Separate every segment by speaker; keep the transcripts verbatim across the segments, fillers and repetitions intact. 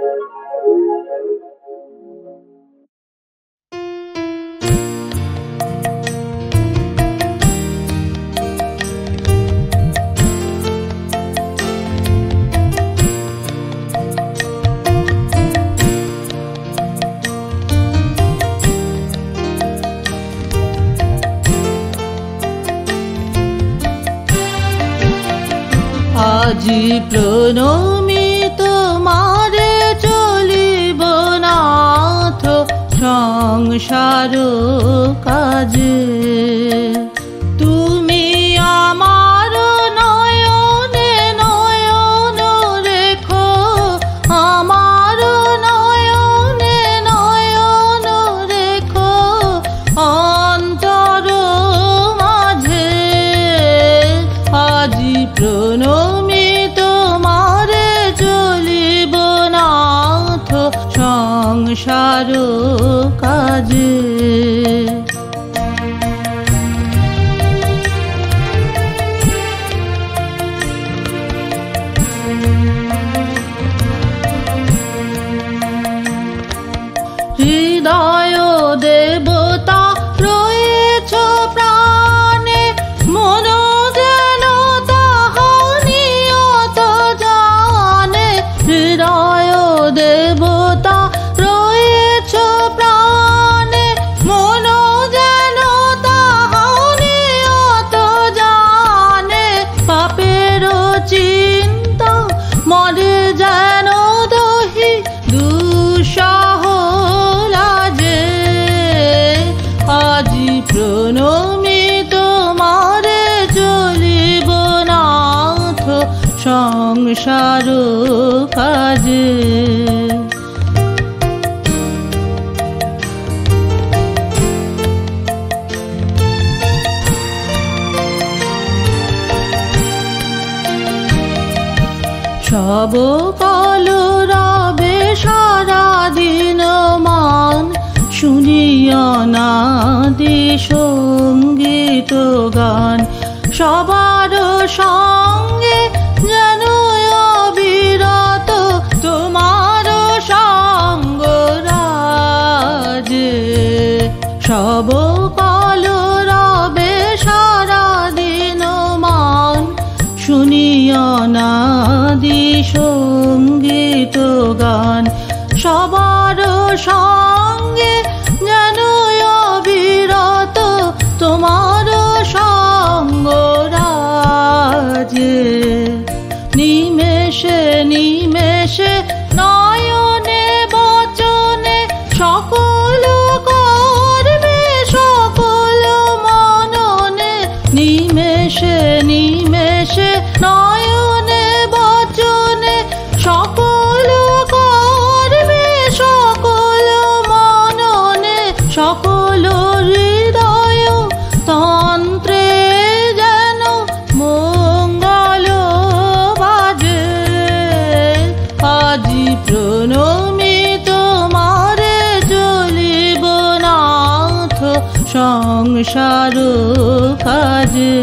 Speaker 1: আজি প্রণমি তোমারে চলিব নাথ সংসার কাজে। তুমি আমার নয়নে নয়ন রেখো, আমার নয়নে নয়ন রেখো অন্তর মাঝে। আজি প্রণমি তোমারে চলিব নাথ সংসার কাজে। হৃদয় দেবতা রয়েছ প্রাণে, মন যেন তাহা নিয়ত জানে। হৃদয় দেবতা রয়েছ প্রাণে, মন যেন তাহা নিয়ত জানে। পাপের চিন্তা মরে যেন দহি দুঃসহ লাজে। আজি প্রণমি তোমারে চলিব নাথ সংসার কাজে। সব কল রবে সারা দিন মান, শুনিয়া নাদি সঙ্গীত গান। সবার সঙ্গে যেন অবিরত তোমার সঙ্গ রাজে। সব কল রবে সারা দিন মান, শুনিয়া নাদি সঙ্গীত গান। সবার সঙ্গে যেন অবিরত তোমার সঙ্গ রাজে। নিমেষে নিমেষে নয়নে বচনে সকল করবে সকল মননে। নিমেষে নিমেষে নয়নে বচনে সকল করবে সকল মননে। সকল হৃদয় তন্ত্রে যেন মঙ্গল বাজে। আজি প্রণমি তোমারে চলিব নাথ সংসার কাজে।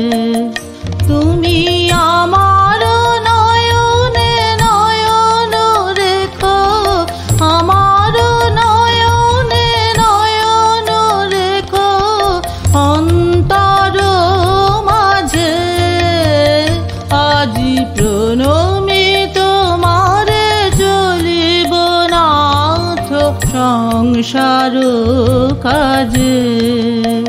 Speaker 1: তুমি আমার নয়নে নয়ন রেখো, আমার নয়নে নয়ন রেখো অন্তর মাঝে। আজি প্রণমি তোমারে চলিব নাথ সংসার কাজে।